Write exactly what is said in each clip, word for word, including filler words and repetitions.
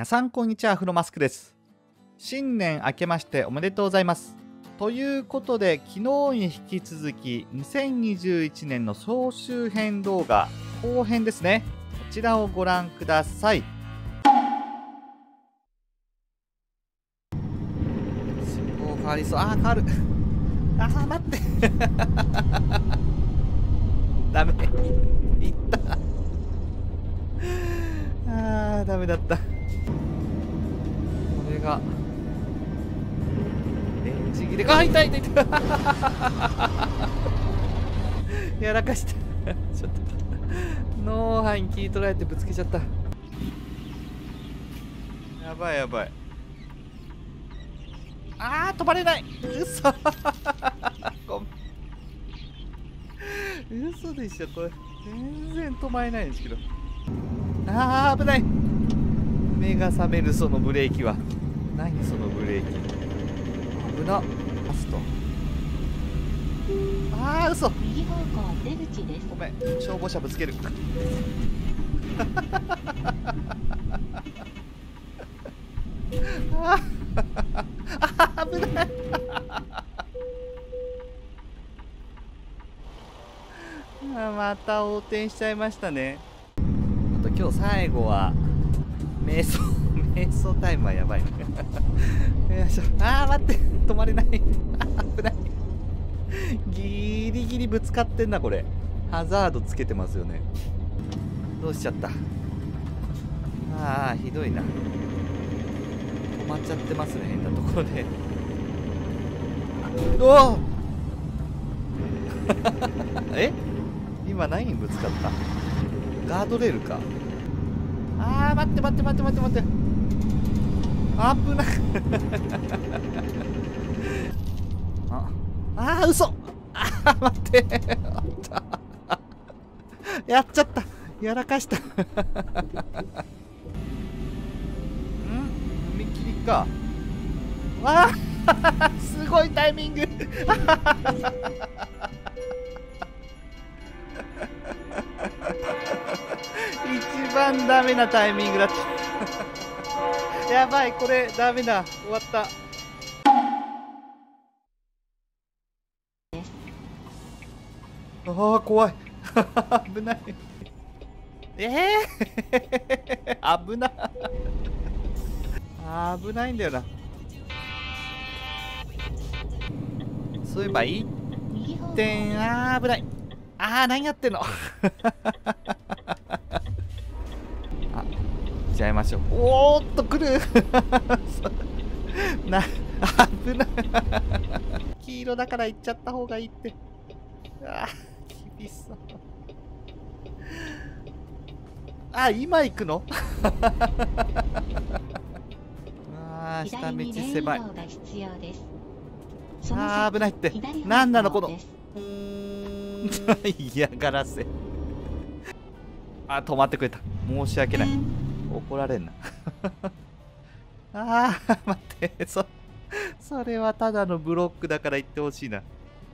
皆さんこんにちは、フロマスクです。新年明けましておめでとうございます。ということで、昨日に引き続きにせんにじゅういちねんの総集編動画後編ですね。こちらをご覧ください。信号変わりそう。あー、変わる。あー、待ってダメいったあー、ダメだった。これがエンジン切れ。あ、痛い痛い痛いやらかしたちょっとノーハイに切り取られてぶつけちゃった。やばいやばい。あー、止まれない。嘘ごめん、嘘でしょこれ。全然止まれないんですけど。あー、危ない。目が覚めるそのブレーキは。何そのブレーキ。危な。パスト。あー、嘘。 右方向出口です。 ごめん、消防車ぶつけるああ、危ないあ、また横転しちゃいましたね。あと今日最後は瞑想瞑想タイムはやばいよいしょ。あー、待って、止まれない危ない。ギリギリぶつかってんなこれ。ハザードつけてますよね。どうしちゃった。ああ、ひどいな。止まっちゃってますね、変なところで。うおえ、今何にぶつかった。ガードレールか。あー、待って待って待って待って待って、危ないああー、嘘。あー、待ってやっちゃった。やらかしたん、踏切か。わあすごいタイミング一番ダメなタイミングだったやばい、これダメだ。終わった。ああ、怖い危ないええー、危な危ないんだよな。そういえばいってん、あー、危ない。あー、何やってんのあ、行っちゃいましょう。おーっと、来るな、危ない黄色だから行っちゃった方がいいって。あー、厳しそう。あ、今行くのあー、下道狭い。あー、危ないって。なんなのこの嫌がらせあ、止まってくれた。申し訳ない。怒られんなあー、待って、そそれはただのブロックだから言ってほしいな。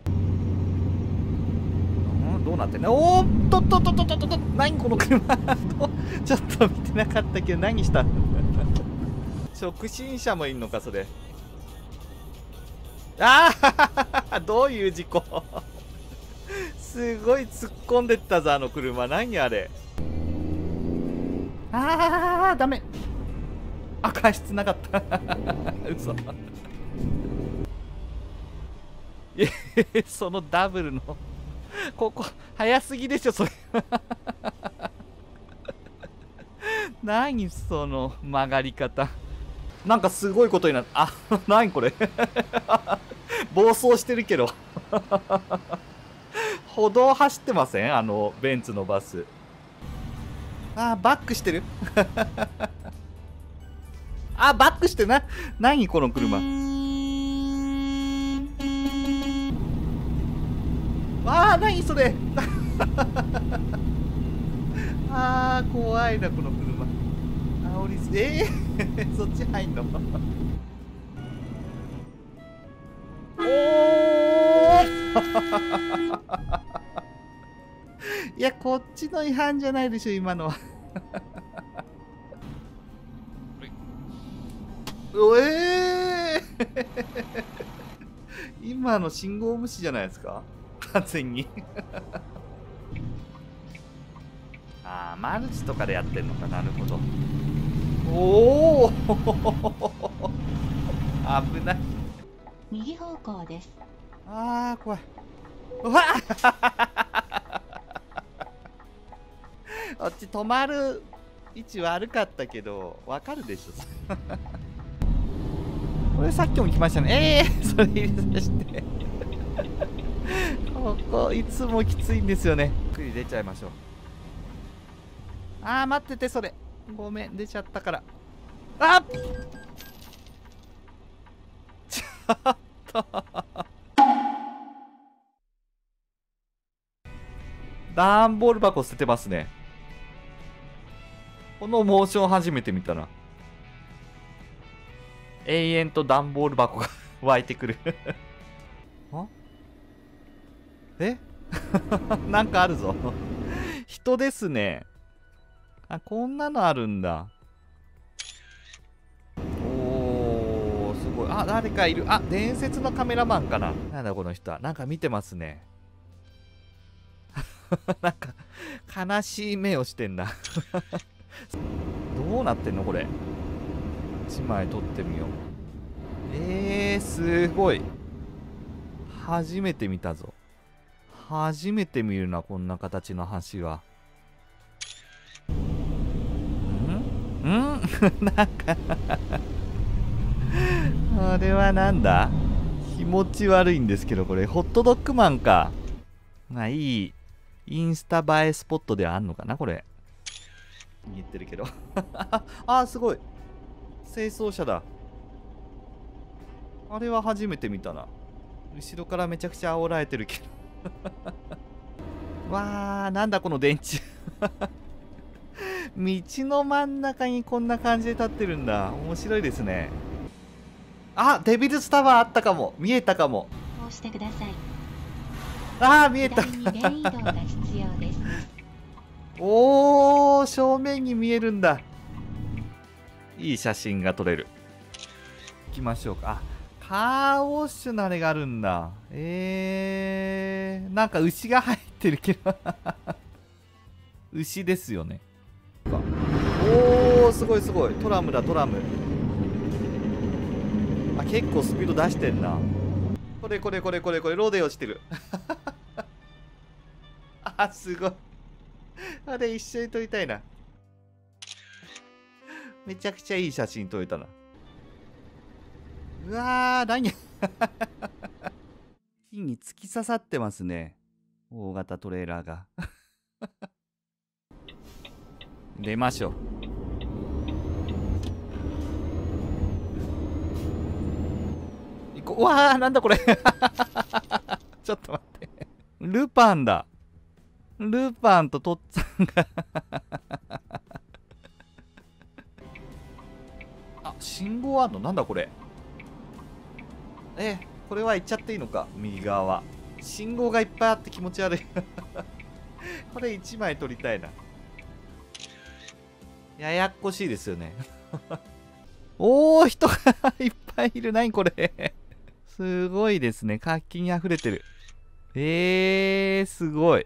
どうなってんの。おーっとっとっとっとっとっと、何この車ちょっと見てなかったけど何した直進車もいんのかそれ。ああどういう事故すごい突っ込んでったぞあの車。何あれ。ああダメ。あ、過失なかった嘘えそのダブルのここ早すぎでしょそれ何その曲がり方。なんかすごいことになった。あ、何これ暴走してるけど歩道走ってませんあのベンツのバス。あー、バックしてるあ、バックしてな。何この車。あー、何それあー、怖いなこの車。あおりすえー、そっち入んのおーいや、こっちの違反じゃないでしょ今のはおえー今の信号無視じゃないですか完全にああマルチとかでやってんのか。なるほど。おお危ない。 右方向です。 ああ怖い。うわこっち止まる位置悪かったけどわかるでしょこれさっきも来ましたね。ええー、それ入れさせてここいつもきついんですよね。ゆっくり出ちゃいましょう。あー待ってて、それごめん出ちゃったから。あっちょっと段ボール箱捨ててますね。このモーション初めて見たな。永遠と段ボール箱が湧いてくるあえなんかあるぞ人ですね。あ、こんなのあるんだ。おー、すごい。あ、誰かいる。あ、伝説のカメラマンかな。なんだこの人は。なんか見てますねなんか悲しい目をしてんだどうなってんのこれ。いちまい撮ってみよう。えー、すごい。初めて見たぞ。初めて見るな、こんな形の橋は。んんなんかあれはなんだ。気持ち悪いんですけど、これホットドッグマンか。まあいいインスタ映えスポットではあんのかなこれ。見えてるけどあーすごい。清掃車だ。あれは初めて見たな。後ろからめちゃくちゃ煽られてるけどわー、なんだこの電柱道の真ん中にこんな感じで立ってるんだ。面白いですね。あ、デビルスタワーあったかも。見えたかも。 こうしてください。 あー見えた左にレーン移動が必要ですおー、正面に見えるんだ。いい写真が撮れる。行きましょうか。あ、カーウォッシュのあれがあるんだ。えー、なんか牛が入ってるけど牛ですよね。おー、すごいすごい。トラムだトラム。あ、結構スピード出してんな。これこれこれこれこれロデオしてるあ、すごい。あれ一緒に撮りたいな。めちゃくちゃいい写真撮れたな。うわー、何木に突き刺さってますね。大型トレーラーが出ましょう。行こう。うわー、なんだこれちょっと待って。ルパンだ。ルパンととっつぁんがあ、信号あんの。なんだこれ。え、これは行っちゃっていいのか。右側は信号がいっぱいあって気持ち悪いこれいちまい撮りたいな。ややっこしいですよねおー、人がいっぱいいる。何これすごいですね。活気にあふれてる。えー、すごい。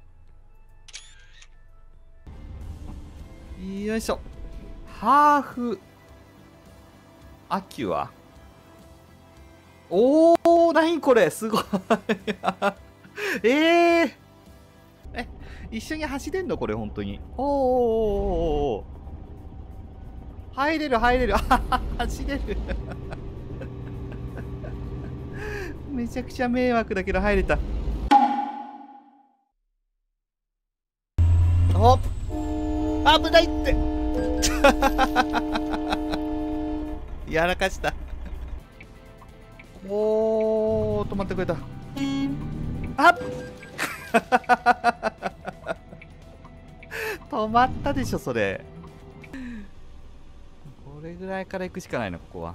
よいしょ。ハーフアキュア。おー、なにこれ、すごいえー、え、一緒に走れんのこれ、本当に。おーおーおーおー、入れる入れる。あ走れるめちゃくちゃ迷惑だけど入れた。おっ、危ないってやらかした。おー、止まってくれた。あっ止まったでしょそれ。これぐらいから行くしかないの。ここ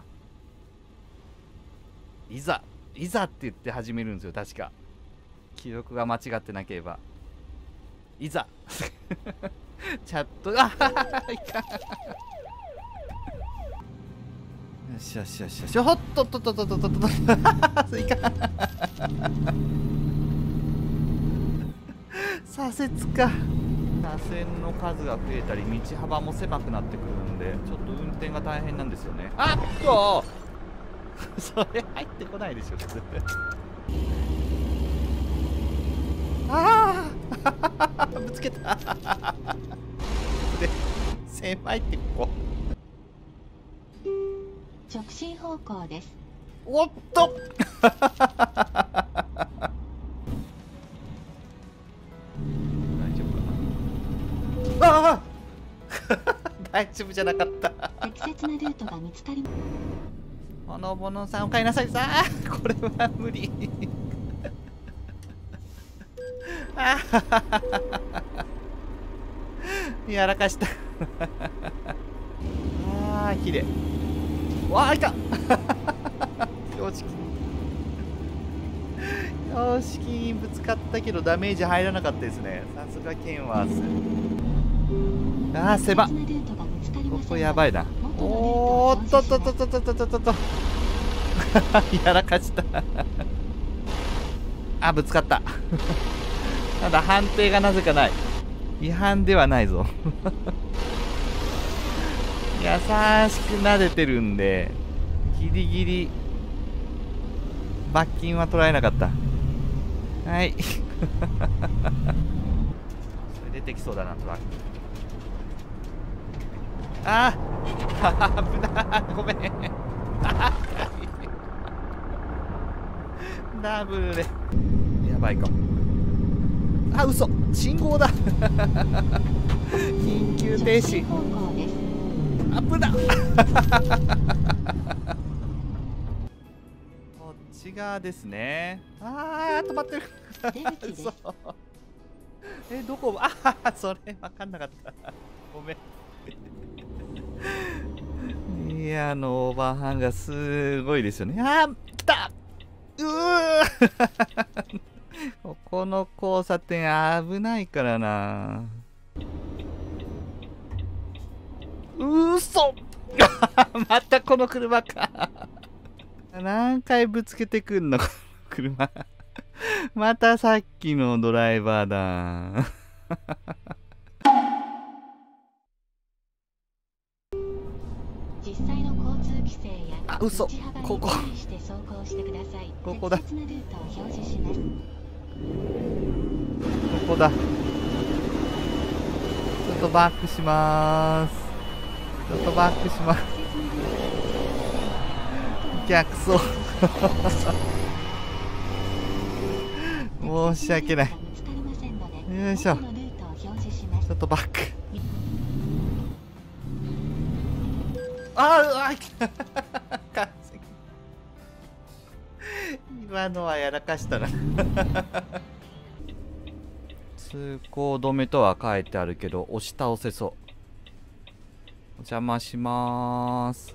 はいざいざって言って始めるんですよ確か。記録が間違ってなければ。いざチャットあいかんよしよしよしよし。ほっとっとっとっとっとっとっと。いかん。左折か。車線の数が増えたり道幅も狭くなってくるんで、ちょっと運転が大変なんですよね。あっとそれ入ってこないでしょ普通。ああぶつけた。で狭いってここ。 直進方向です。 おっと大丈夫かな。ああ大丈夫じゃなかった。 適切なルートが見つかりまほのぼのさんお帰りなさいさあ。これは無理。ああやらかした。ああ綺麗。わあいた。標識標識にぶつかったけどダメージ入らなかったですね。さすがケンワース。ああ狭っ。ここやばいな。おーっとっとっとっとっとっとっとっとっとやらかした。あぶつかった。ただ判定がなぜかない。違反ではないぞ。優しく撫でてるんでギリギリ罰金は取られなかった。はいそれ出てきそうだなトラック。ああ危ないごめん。ダブルでやばいかも。あ嘘信号だ。緊急停止。アップだ。こっち側ですね。あー止まってる。嘘。えどこ。あそれ分かんなかった。ごめん。いやあのオーバーハンがすごいですよね。あー来た。うーここの交差点危ないからな。うそまたこの車か。何回ぶつけてくんのこの車。またさっきのドライバーだ。 実際の交通規制やあ嘘道幅ここに注意して走行してください。 ここだ。 適切なルートを表示します。 ここだ。ちょっとバックしまーす。ちょっとバックします。逆走。申し訳ない。よいしょ。ちょっとバック。ああ今のはやらかしたな。通行止めとは書いてあるけど押し倒せそう。お邪魔しまーす。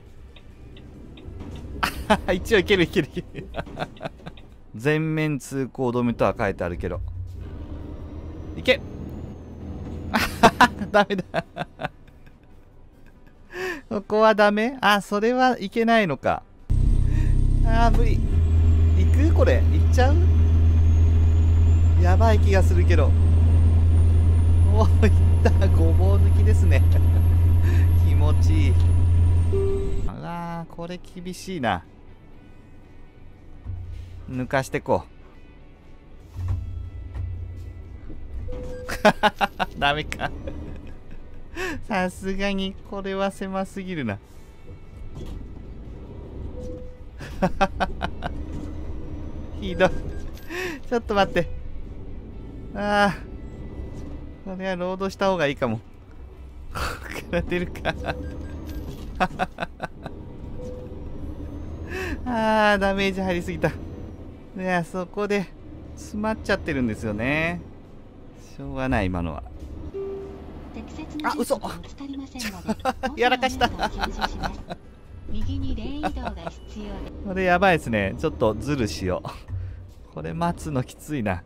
一応いけるいけるいける。全面通行止めとは書いてあるけどいけ。ダメだ。ここはダメ。あそれはいけないのか。あー無理。行くこれ行っちゃう。やばい気がするけど。おおいったごぼう抜きですね。気持ちいい。あらーこれ厳しいな。抜かしてこう。ダメか。さすがにこれは狭すぎるな。ひどい。ちょっと待って。ああこれはロードした方がいいかも。ここから出るか。ああダメージ入りすぎた。いやそこで詰まっちゃってるんですよね。しょうがない今のは。あ嘘やらかした。 右にレーン移動が必要です。 これやばいですね。ちょっとズルしよう。これ待つのきついな。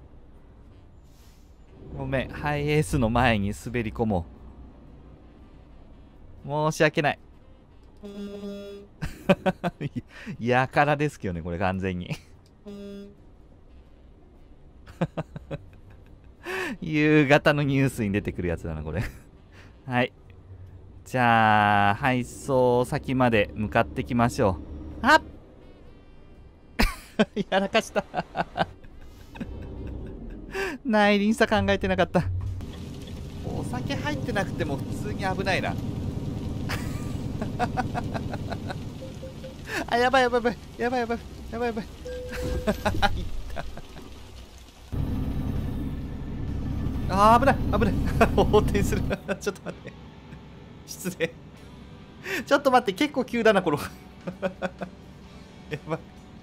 ごめんハイエースの前に滑り込もう。申し訳ない。 やからですけどね、これ完全に。夕方のニュースに出てくるやつだな、これ。はい。じゃあ、配送先まで向かってきましょう。あっやらかした。内輪差考えてなかった。お酒入ってなくても普通に危ないな。あ、やばいやばいやばいやばいやばいやばいやばい。あー、危ない危ない。横転する。ちょっと待って。失礼。ちょっと待って、結構急だな、この。やばい。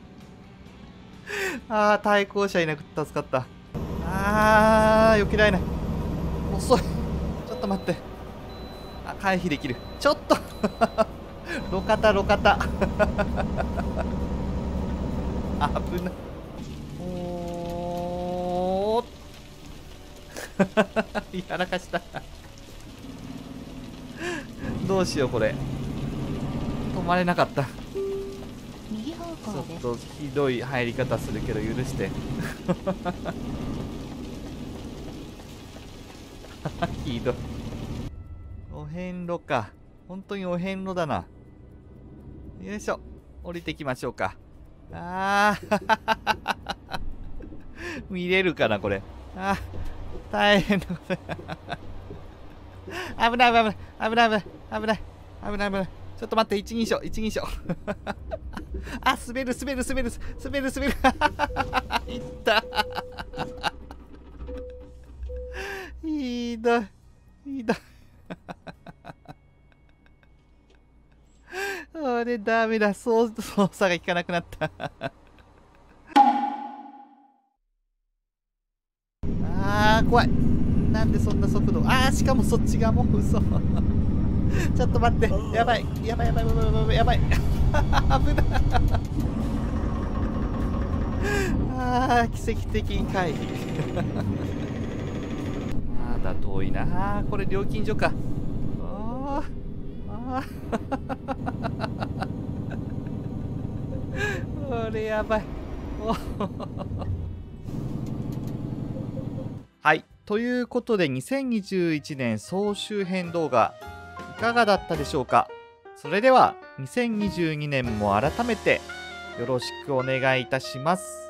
ああ、対向車いなくて助かった。ああ、避けられない。遅い。ちょっと待って。あ、回避できる。ちょっと。路肩、路肩。危ない。おー。やらかした。どうしよう、これ。止まれなかった。 右方向ちょっです。 とひどい入り方するけど許して。ひどい。お遍路か。本当にお遍路だな。よいしょ。降りてきましょうか。ああ。見れるかな、これ。ああ。大変だ。危ない危ない危ない危ない危ない危ない危ない。ちょっと待って、一人称一人称。あ、滑る滑る滑る滑る滑る。いった。ひどいひどい。俺ダメだ。操操作が効かなくなった。あー、怖い。なんでそんな速度。あー、しかもそっち側も嘘。ちょっと待って。やばいやばいやばいやばいやばいやばい。危ない。あー、奇跡的に回避。まだ遠いな。あー、これ料金所か。あーあー。これやばい。はい。ということで、にせんにじゅういちねん総集編動画、いかがだったでしょうか。それでは、にせんにじゅうにねんも改めてよろしくお願いいたします。